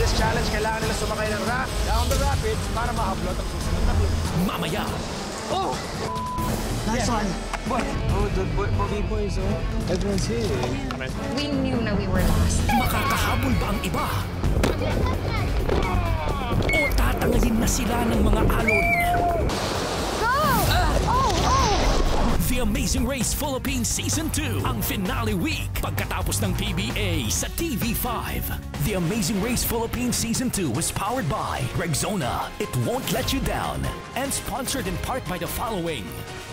this challenge, kailangan nila sumakay ng raft down the rapids para mahablot ang susunod na clue. Mamaya. Oh! Nice one. What? Oh, the bogey boys, oh. Everyone's here. We knew na we were lost. Makakahabol ba ang iba? O tatanggalin na sila ng mga alon? Go! The Amazing Race Philippines Season 2, ang finale week pagkatapos ng PBA sa TV5. The Amazing Race Philippines Season 2 was powered by Rexona. It won't let you down. And sponsored in part by the following: